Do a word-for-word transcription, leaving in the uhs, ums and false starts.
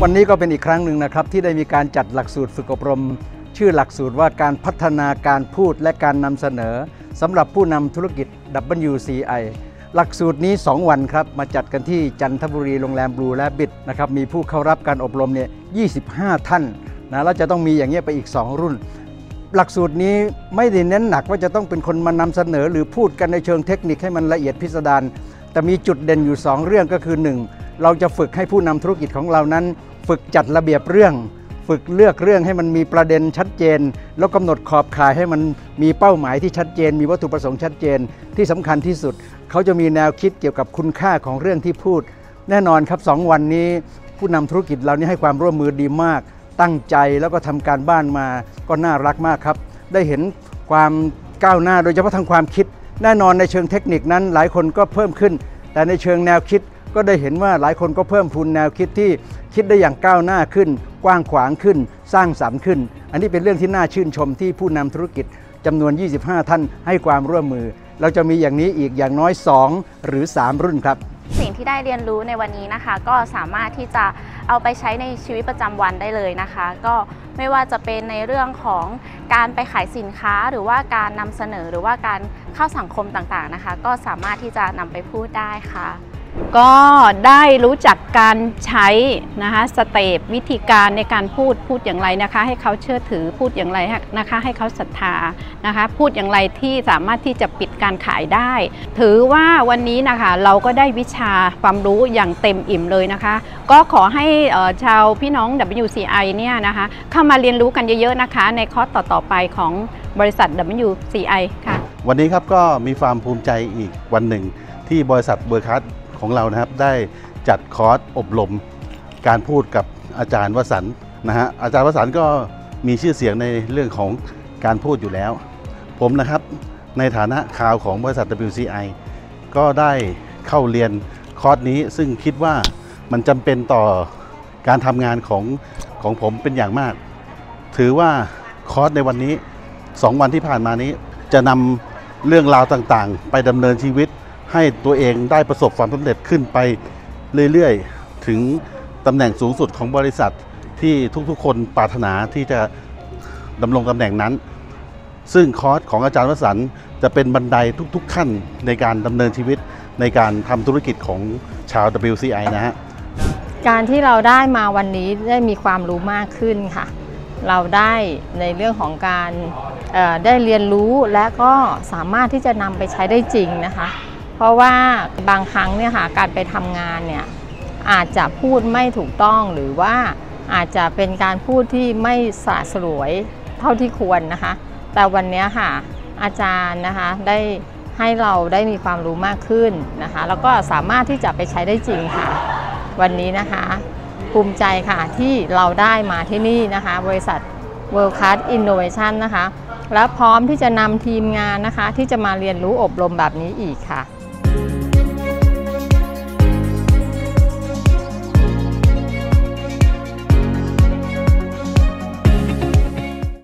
วันนี้ก็เป็นอีกครั้งหนึ่งนะครับที่ได้มีการจัดหลักสูตรฝึกอบรมชื่อหลักสูตรว่าการพัฒนาการพูดและการนำเสนอสำหรับผู้นำธุรกิจ ดับเบิลยู ซี ไอ หลักสูตรนี้สองวันครับมาจัดกันที่จันทบุรีโรงแรมบลูและบิดนะครับมีผู้เข้ารับการอบรมเนี่ยยี่สิบห้าท่านนะแล้วจะต้องมีอย่างเงี้ยไปอีกสองรุ่นหลักสูตรนี้ไม่ได้เน้นหนักว่าจะต้องเป็นคนมานำเสนอหรือพูดกันในเชิงเทคนิคให้มันละเอียดพิสดารแต่มีจุดเด่นอยู่สองเรื่องก็คือหนึ่งเราจะฝึกให้ผู้นำธุรกิจของเรานั้นฝึกจัดระเบียบเรื่องฝึกเลือกเรื่องให้มันมีประเด็นชัดเจนแล้วกำหนดขอบข่ายให้มันมีเป้าหมายที่ชัดเจนมีวัตถุประสงค์ชัดเจนที่สำคัญที่สุดเขาจะมีแนวคิดเกี่ยวกับคุณค่าของเรื่องที่พูดแน่นอนครับสองวันนี้ผู้นำธุรกิจเรานี่ให้ความร่วมมือดีมากตั้งใจแล้วก็ทำการบ้านมาก็น่ารักมากครับได้เห็นความก้าวหน้าโดยเฉพาะทางความคิดแน่นอนในเชิงเทคนิคนั้นหลายคนก็เพิ่มขึ้นแต่ในเชิงแนวคิดก็ได้เห็นว่าหลายคนก็เพิ่มพูนแนวคิดที่คิดได้อย่างก้าวหน้าขึ้นกว้างขวางขึ้นสร้างสรรค์ขึ้นอันนี้เป็นเรื่องที่น่าชื่นชมที่ผู้นำธุรกิจจำนวนยี่สิบห้าท่านให้ความร่วมมือเราจะมีอย่างนี้อีกอย่างน้อยสองหรือสามรุ่นครับสิ่งที่ได้เรียนรู้ในวันนี้นะคะก็สามารถที่จะเอาไปใช้ในชีวิตประจำวันได้เลยนะคะก็ไม่ว่าจะเป็นในเรื่องของการไปขายสินค้าหรือว่าการนำเสนอหรือว่าการเข้าสังคมต่างๆนะคะก็สามารถที่จะนำไปพูดได้ค่ะก็ได้รู้จักการใช้นะคะสเต็ปวิธีการในการพูดพูดอย่างไรนะคะให้เขาเชื่อถือพูดอย่างไรนะคะให้เขาศรัทธานะคะพูดอย่างไรที่สามารถที่จะปิดการขายได้ถือว่าวันนี้นะคะเราก็ได้วิชาความรู้อย่างเต็มอิ่มเลยนะคะก็ขอให้ชาวพี่น้อง ดับเบิลยู ซี ไอ เนี่ยนะคะเข้ามาเรียนรู้กันเยอะๆนะคะในคอร์สต่อๆไปของบริษัท ดับเบิลยู ซี ไอ ค่ะวันนี้ครับก็มีความภูมิใจอีกวันหนึ่งที่บริษัทเบอร์คัสของเรานะครับได้จัดคอร์สอบรมการพูดกับอาจารย์วสันต์นะฮะอาจารย์วสันต์ก็มีชื่อเสียงในเรื่องของการพูดอยู่แล้วผมนะครับในฐานะข่าวของบริษัท ดับเบิลยู ซี ไอ ก็ได้เข้าเรียนคอร์สนี้ซึ่งคิดว่ามันจำเป็นต่อการทำงานของของผมเป็นอย่างมากถือว่าคอร์สในวันนี้สองวันที่ผ่านมานี้จะนำเรื่องราวต่างๆไปดำเนินชีวิตให้ตัวเองได้ประสบความสำเร็จขึ้นไปเรื่อยๆถึงตำแหน่งสูงสุดของบริษัทที่ทุกๆคนปรารถนาที่จะดำรงตำแหน่งนั้นซึ่งคอร์สของอาจารย์วสันต์จะเป็นบันไดทุกๆขั้นในการดำเนินชีวิตในการทำธุรกิจของชาว ดับเบิลยู ซี ไอ นะฮะการที่เราได้มาวันนี้ได้มีความรู้มากขึ้นค่ะเราได้ในเรื่องของการได้เรียนรู้และก็สามารถที่จะนำไปใช้ได้จริงนะคะเพราะว่าบางครั้งเนี่ยค่ะการไปทำงานเนี่ยอาจจะพูดไม่ถูกต้องหรือว่าอาจจะเป็นการพูดที่ไม่สละสลวยเท่าที่ควรนะคะแต่วันนี้ค่ะอาจารย์นะคะได้ให้เราได้มีความรู้มากขึ้นนะคะแล้วก็สามารถที่จะไปใช้ได้จริงค่ะวันนี้นะคะภูมิใจค่ะที่เราได้มาที่นี่นะคะบริษัท World Class Innovation นะคะและพร้อมที่จะนำทีมงานนะคะที่จะมาเรียนรู้อบรมแบบนี้อีกค่ะ